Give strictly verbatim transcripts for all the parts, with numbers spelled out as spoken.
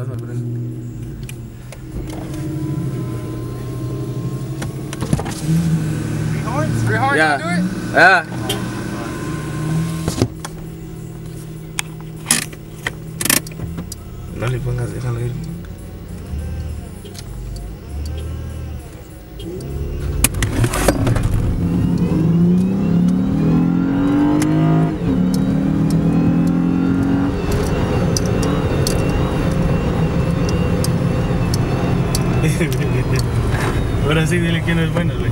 vas a aprender. Three hard, Yeah. do it? Yeah. No le pongas, déjalo ir. Ahora sí, dile que no es bueno, güey.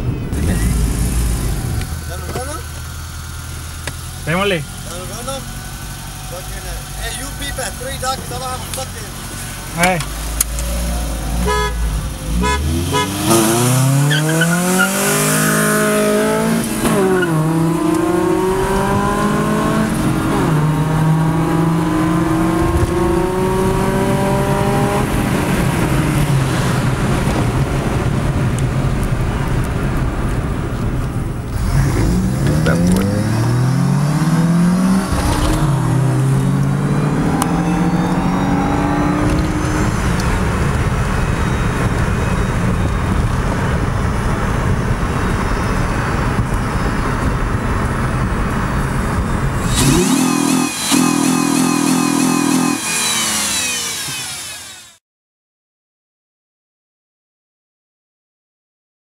¿Ya nos gana? Démosle. ¿Ya nos gana? Fucking, uh, hey, you beep at three, dog, 'cause I'm gonna have a fucking... Hey.